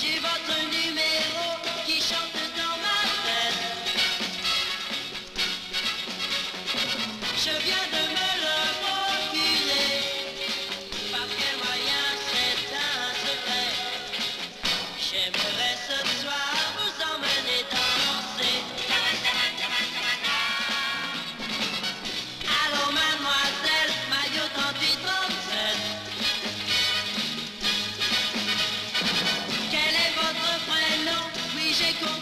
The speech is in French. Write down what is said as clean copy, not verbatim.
J'ai votre numéro qui chante dans ma tête. Je viens de me le procurer. Par quel moyen, c'est un secret. J'aimerais ce soir vous emmener danser. Allô mademoiselle, maillot 38-37. Quel est votre prénom? Oui, j'ai compris.